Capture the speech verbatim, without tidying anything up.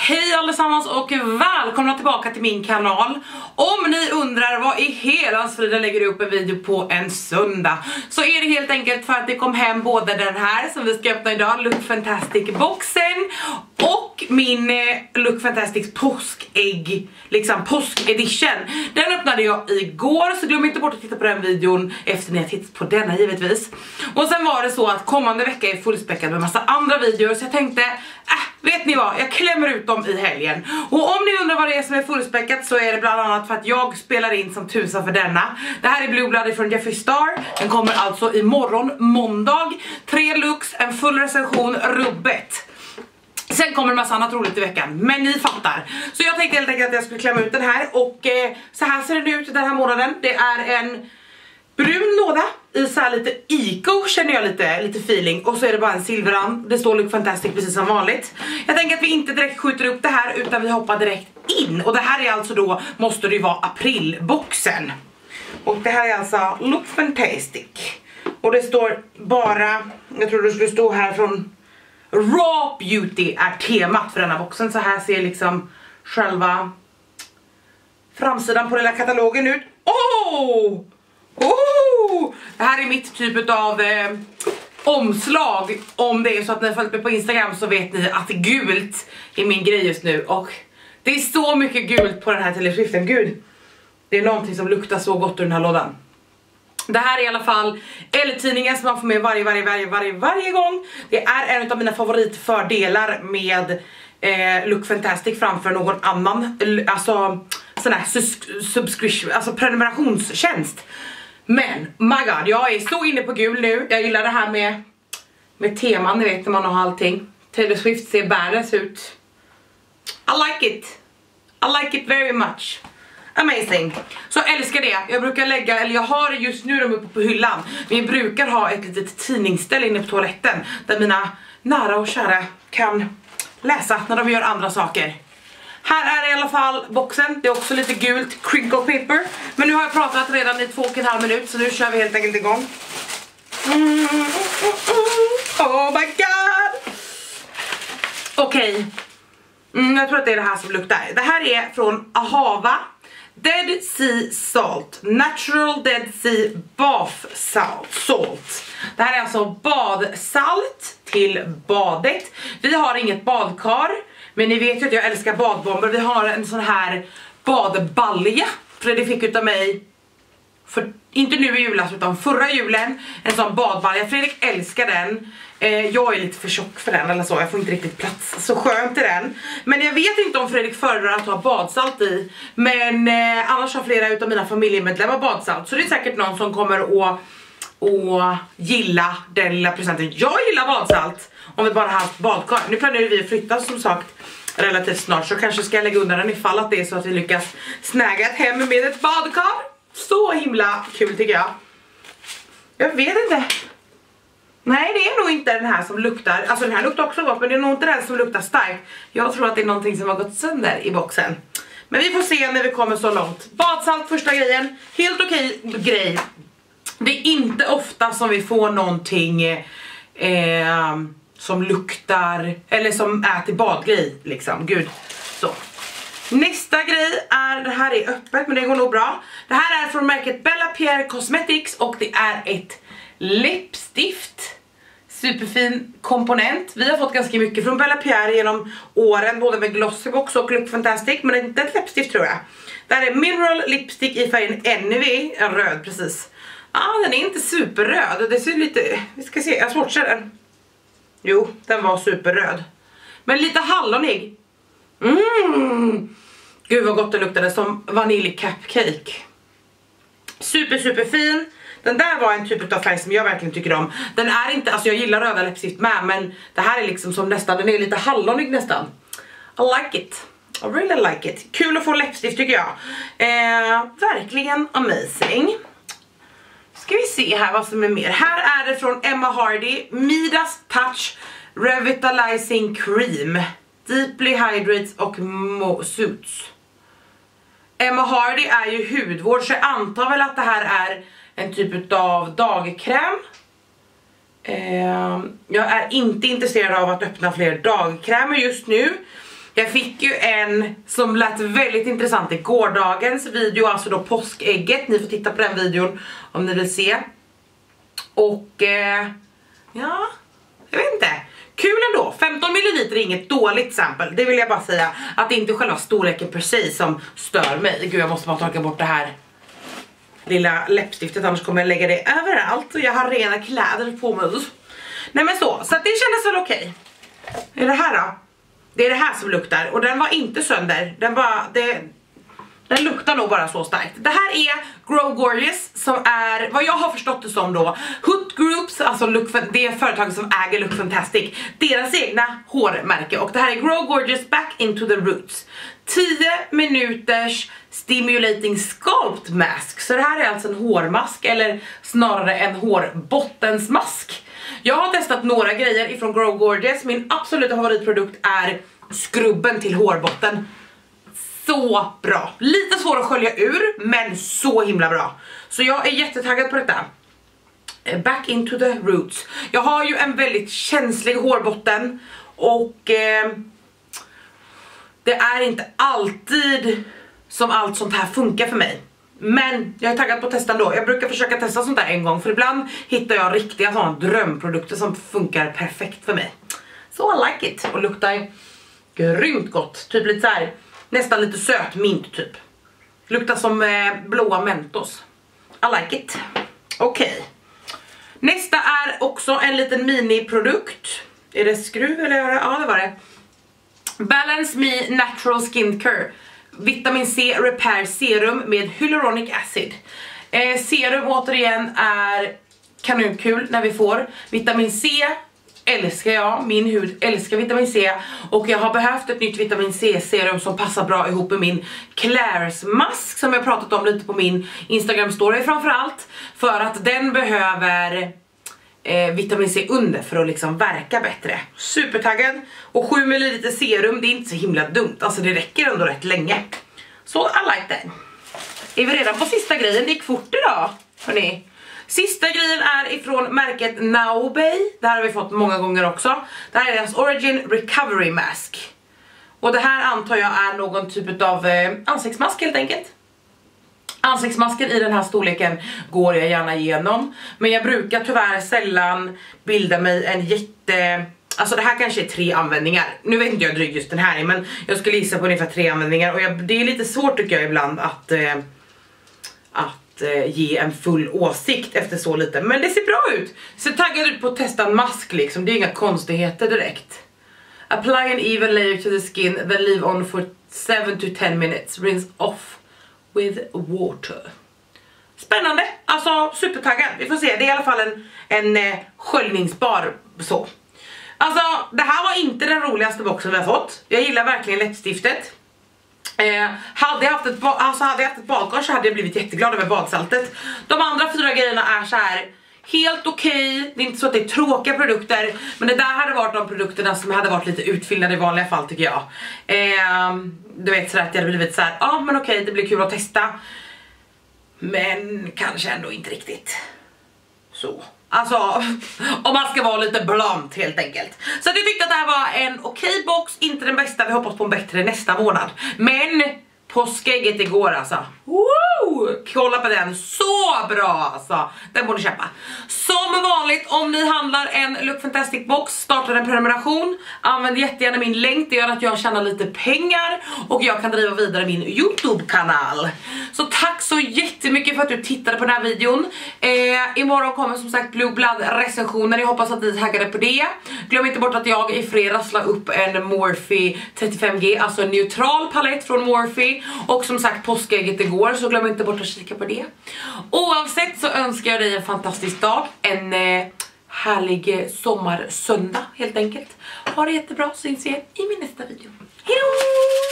Hej allesammans och välkomna tillbaka till min kanal. Om ni undrar vad i hela friden lägger upp en video på en söndag, så är det helt enkelt för att det kom hem både den här som vi ska öppna idag, Look Fantastic boxen, och min eh, Look Fantastic påskägg, liksom påskedition. Den öppnade jag igår, så glöm inte bort att titta på den videon efter ni har tittat på denna givetvis. Och sen var det så att kommande vecka är fullspäckad med massa andra videor, så jag tänkte, äh, vet ni vad, jag klämmer ut dem i helgen. Och om ni undrar vad det är som är fullspäckat, så är det bland annat för att jag spelar in som tusan för denna. Det här är Blue Blood från Jeffree Star. Den kommer alltså imorgon, måndag. Tre looks, en full recension, rubbet. Sen kommer en massa annat roligt i veckan, men ni fattar. Så jag tänkte helt enkelt att jag skulle klämma ut den här. Och eh, så här ser den ut den här månaden. Det är en brun låda i så här lite eco, känner jag lite, lite feeling. Och så är det bara en silverrand. Det står Look Fantastic precis som vanligt. Jag tänker att vi inte direkt skjuter upp det här, utan vi hoppar direkt in. Och det här är alltså då, måste det ju vara aprilboxen. Och det här är alltså Look Fantastic. Och det står bara, jag tror det skulle stå här från Raw Beauty är temat för denna boxen. Så här ser liksom själva framsidan på den lilla katalogen ut. Åh! Oh! Det här är mitt typ av eh, omslag. Om det är så att ni har följt mig på Instagram, så vet ni att gult är min grej just nu. Och det är så mycket gult på den här teleskriften. Gud, det är någonting som luktar så gott ur den här lådan. Det här är i alla fall L-tidningen som man får med varje, varje, varje, varje, varje gång. Det är en av mina favoritfördelar med eh, Look Fantastic framför någon annan, alltså sån här subscription, alltså prenumerationstjänst. Men, my god, jag är så inne på gul nu. Jag gillar det här med, med teman, ni vet när man har allting. Taylor Swift ser badass ut. I like it. I like it very much. Amazing. Så älskar det. Jag brukar lägga, eller jag har just nu dem uppe på hyllan. Men jag brukar ha ett litet tidningsställ inne på toaletten, där mina nära och kära kan läsa när de gör andra saker. Här är i alla fall boxen. Det är också lite gult crinkle paper. Men nu har jag pratat redan i två och en halv minut, så nu kör vi helt enkelt igång. Mm, mm, mm, oh my god. Okej. Okay. Mm, jag tror att det är det här som luktar. Det här är från Ahava. Dead Sea Salt. Natural Dead Sea Bath Salt. Salt. Det här är alltså badsalt till badet. Vi har inget badkar, men ni vet ju att jag älskar badbomber. Vi har en sån här badbalja. Fredrik fick utav mig, för, inte nu i julas utan förra julen, en sån badbalja. Fredrik älskar den. eh, Jag är lite för tjock för den eller så, jag får inte riktigt plats. Så skönt är den. Men jag vet inte om Fredrik föredrar att ha badsalt i. Men eh, annars har flera utav mina familjemedlemmar badsalt. Så det är säkert någon som kommer att och gilla den lilla presenten. Jag gillar badsalt om vi bara har haft badkar. Nu planerar vi att flytta som sagt relativt snart, så kanske ska jag lägga undan den ifall att det är så att vi lyckas snäga ett hem med ett badkar. Så himla kul tycker jag. Jag vet inte. Nej, det är nog inte den här som luktar. Alltså den här luktar också gott, men det är nog inte den som luktar starkt. Jag tror att det är någonting som har gått sönder i boxen. Men vi får se när vi kommer så långt. Badsalt första grejen. Helt okej grej. Det är inte ofta som vi får någonting eh, som luktar, eller som är till badgrej liksom. Gud. Så. Nästa grej är, det här är öppet men det går nog bra. Det här är från märket Bella Pierre Cosmetics och det är ett läppstift. Superfin komponent. Vi har fått ganska mycket från Bella Pierre genom åren, både med Glossybox och Look Fantastic, men det är inte ett läppstift tror jag. Det här är Mineral Lipstick i färgen N V, en röd precis. Ja, ah, den är inte superröd. Det ser lite, vi ska se, jag swatchar den. Jo, den var superröd. Men lite hallonig. Mm. Gud vad gott det luktade, som vanilj cupcake. Super super fin. Den där var en typ av färg som jag verkligen tycker om. Den är inte, alltså jag gillar röda läppstift med, men det här är liksom som nästan, den är lite hallonig nästan. I like it. I really like it. Kul att få läppstift tycker jag. Eh, verkligen amazing. Ska vi se här vad som är mer. Här är det från Emma Hardy, Midas Touch Revitalizing Cream. Deeply Hydrates och Suits. Emma Hardy är ju hudvård, så jag antar väl att det här är en typ av dagkräm. Eh, jag är inte intresserad av att öppna fler dagkrämer just nu. Jag fick ju en som lät väldigt intressant i gårdagens video, alltså då påskägget. Ni får titta på den videon om ni vill se. Och eh, ja, jag vet inte. Kul ändå, femton milliliter är inget dåligt sample. Det vill jag bara säga, att det inte är själva storleken precis som stör mig. Gud, jag måste bara torka bort det här lilla läppstiftet, annars kommer jag lägga det överallt. Och jag har rena kläder på mig. Nej men så, så att det kändes väl okej. Okay. Är det här då? Det är det här som luktar, och den var inte sönder. Den bara, det, den luktar nog bara så starkt. Det här är Grow Gorgeous, som är, vad jag har förstått det som då, Hood Groups, alltså look, det är företaget som äger Look Fantastic, deras egna hårmärke. Och det här är Grow Gorgeous Back Into the Roots, tio minuters stimulating sculpt mask. Så det här är alltså en hårmask, eller snarare en hårbottensmask. Jag har testat några grejer ifrån Grow Gorgeous. Min absoluta favoritprodukt är skrubben till hårbotten. Så bra. Lite svår att skölja ur, men så himla bra. Så jag är jättetaggad på detta. Back into the roots. Jag har ju en väldigt känslig hårbotten. Och eh, det är inte alltid som allt sånt här funkar för mig. Men jag är taggad på att testa ändå. Jag brukar försöka testa sånt där en gång, för ibland hittar jag riktiga sådana drömprodukter som funkar perfekt för mig. Så I like it. Och luktar grymt gott. Typ lite så här, nästan lite söt mint typ. Luktar som eh, blåa Mentos. I like it. Okej. Okay. Nästa är också en liten mini-produkt. Är det skruv eller? Ja, det var det. Balance Me Natural Skincare Vitamin C Repair Serum med Hyaluronic Acid. eh, Serum återigen är kanonkul när vi får. Vitamin C älskar jag, min hud älskar vitamin C. Och jag har behövt ett nytt vitamin C serum som passar bra ihop med min Claire's mask, som jag pratat om lite på min Instagram story framförallt. För att den behöver eh, vitamin C under för att liksom verka bättre. Supertaggad. Och sju milliliter serum, det är inte så himla dumt. Alltså det räcker ändå rätt länge. Så I like that. Är vi redan på sista grejen? Det gick fort idag, hörni. Sista grejen är ifrån märket Naobay. Det här har vi fått många gånger också. Det här är deras Origin Recovery Mask. Och det här antar jag är någon typ av eh, ansiktsmask helt enkelt. Ansiktsmasken i den här storleken går jag gärna igenom. Men jag brukar tyvärr sällan bilda mig en jätte... Alltså det här kanske är tre användningar. Nu vet inte jag drygt just den här, men jag skulle gissa på ungefär tre användningar. Och jag, det är lite svårt tycker jag ibland att... Eh, att ge en full åsikt efter så lite. Men det ser bra ut. Så taggad ut på att testa en mask liksom. Det är inga konstigheter direkt. Apply an even layer to the skin, then leave on for seven to ten minutes. Rinse off with water. Spännande. Alltså supertaggad. Vi får se. Det är i alla fall en, en eh, sköljningsbar så. Alltså det här var inte den roligaste boxen vi har fått. Jag gillar verkligen lättstiftet. Eh, hade, jag haft ett alltså hade jag haft ett badkar så hade jag blivit jätteglad över badsaltet. De andra fyra grejerna är så här helt okej. Okay. Det är inte så att det är tråkiga produkter, men det där hade varit de produkterna som hade varit lite utfyllnade i vanliga fall tycker jag. eh, Du vet så att jag hade blivit så här, ja ah, men okej okay, det blir kul att testa. Men kanske ändå inte riktigt så. Alltså, om man ska vara lite blunt helt enkelt. Så att jag tyckte att det här var en okej okay box. Inte den bästa, vi hoppas på en bättre nästa månad. Men påskägget igår alltså. Woo! Kolla på den, så bra alltså. Den borde köpa. Som vanligt, om ni handlar en Look Fantastic box, startar en prenumeration. Använd jättegärna min länk, det gör att jag tjänar lite pengar. Och jag kan driva vidare min YouTube-kanal. Så tack så jättemycket för att du tittade på den här videon. eh, Imorgon kommer som sagt Blue Blood recensioner. Jag hoppas att ni taggade på det. Glöm inte bort att jag i fredags la upp en Morphe trettiofem G, alltså en neutral palett från Morphe. Och som sagt påskägget igår, så glöm inte bort att kika på det. Oavsett så önskar jag dig en fantastisk dag. En eh, härlig sommarsöndag helt enkelt. Ha det jättebra, så syns vi i min nästa video. Hejdå!